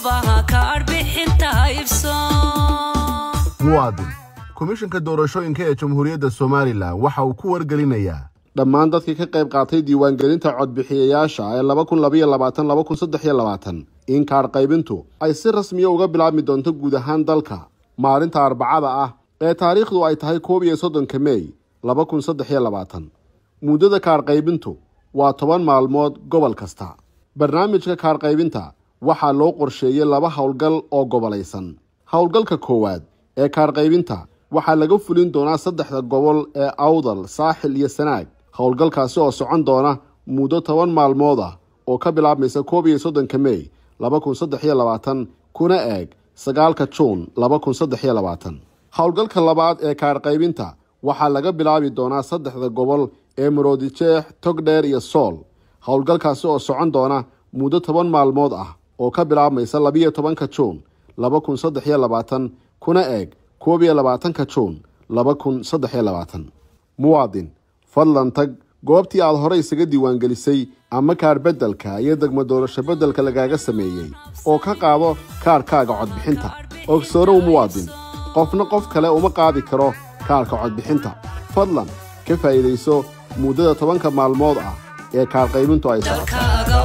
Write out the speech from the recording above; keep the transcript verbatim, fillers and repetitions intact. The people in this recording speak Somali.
goobaha kaar bixinta ibso muwaadin komishanka doorashooyinka ee Jamhuuriyadda Soomaaliland waxa uu ku wargelinayaa dhammaan dadkii ka qayb qaatay diiwaangelinta codbixiyayaasha ee laba kun laba iyo labaatan laba kun saddex iyo labaatan in kaar qaybintu ay si rasmi ah uga bilaabmi doonto guud ahaan dalka maalinta Arbacada ah ee taariikhdu ay tahay koob iyo soddonka May laba kun saddex iyo labaatan muddada kaar qaybintu waa toban maalmood gobol kasta barnaamijka kaar qaybinta waxaa loo qorsheeyay laba hawlgal oo gobolaysan hawlgalka koowaad ee kaar qaybinta waxaa laga fulin doonaa saddexda gobol ee Awdal Saaxil iyo Sanaag hawlgalkaasi oo socon doona muddo toban maalmood ah oo ka bilaabmaysa koob iyo soddonka May laba kun saddex iyo labaatan kuna eeg sagaalka Juun laba kun saddex iyo labaatan hawlgalka labaad ee kaar qaybinta waxaa laga bilaabi doonaa saddexda gobol ee Maroodijeex Togdheer iyo Sool hawlgalkaasi oo socon doona muddo toban maalmood ah oo ka bilaabmaysa laba iyo tobanka Juun laba kun saddex iyo labaatan kuna eeg koob iyo labaatanka Juun laba kun saddex iyo labaatan muwaadin fadlan tag goobtii aad hore isaga diiwaangelisay ama kaar bedelka iyo degmo doorasho bedelka lagaaga sameeyay oo ka qaado kaarkaaga codbixinta ogsoonow muwaadin qofna qof kale uma qaadi karo kaarka codbixinta fadlan ka faa'iidayso muddada tobanka maalmood ah ee kaar qaybintu ay socoto